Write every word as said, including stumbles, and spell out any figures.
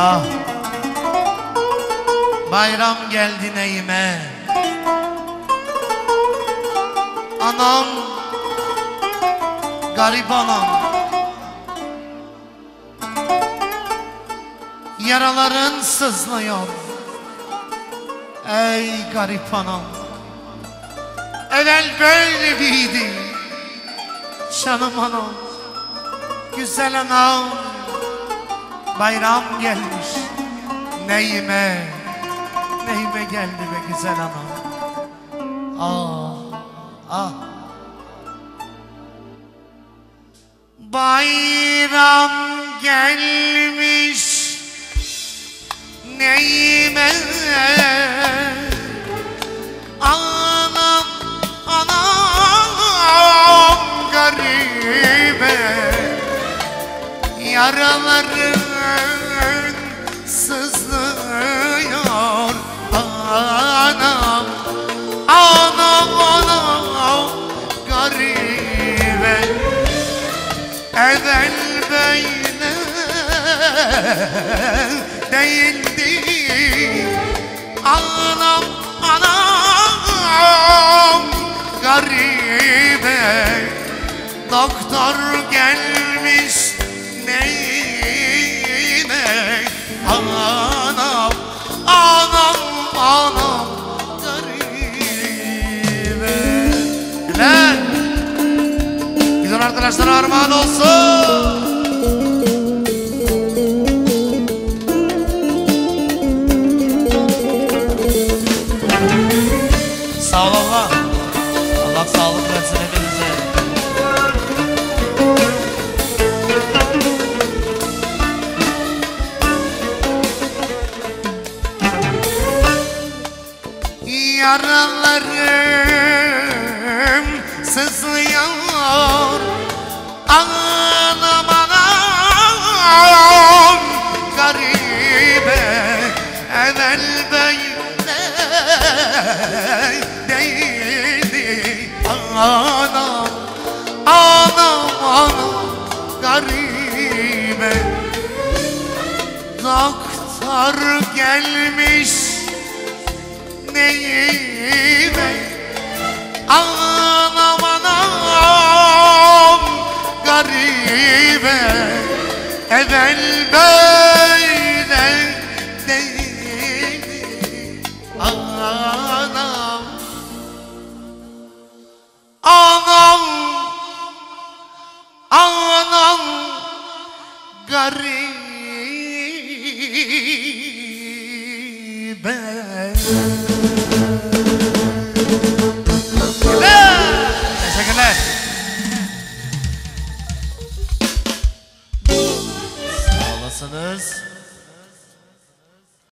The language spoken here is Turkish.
Ah, bayram geldi neyime. Anam, garip anam. Yaraların sızlıyor. Ey garip anam. Evvel böyle miydi canım anam, güzel anam. Bayram gelmiş neyime, neyime geldi be güzel anam. Ah, ah. Bayram gelmiş neyime, anam, anam garibe. Yaraların sızlıyor, anam, anam, anam garibe. Evvel böyle değildi, anam, anam garibe. Doktor gelmiş neyine, anam, anam, anam garibe. Gülen güzel arkadaşlara armağan olsun. Sağ ol Allah. Allah sağlık versin hepinize. Yaralarım sızlıyor, anam, anam garibe. Evvel böyle değildi, anam, anam, anam garibe. Doktor gelmiş neyime, anam, anam garibe. Evvel böyle değildi, anam, anam, anam garibe. Teşekkürler. Sağ olasınız.